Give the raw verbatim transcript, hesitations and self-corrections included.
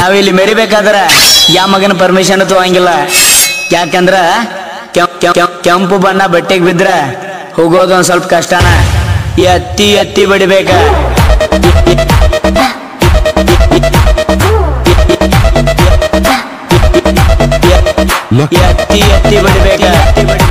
ನಾವಿಲ್ಲಿ ಮೆರಿಬೇಕಾದ್ರೆ ಯಾ ಮಗನ ಪರ್ಮಿಷನ್ ತಗೋಂಗಿಲ್ಲ. ಯಾಕಂದ್ರ ಕೆಂಪು ಬಣ್ಣ ಬಟ್ಟೆಗೆ ಬಿದ್ರೆ ಹೋಗೋದು ಒಂದ್ ಸ್ವಲ್ಪ ಕಷ್ಟನ. ಎತ್ತಿ ಎತ್ತಿ ಬಡಿಬೇಕ. ಎತ್ತಿ ಎತ್ತಿ ಬಡಿಬೇಕ.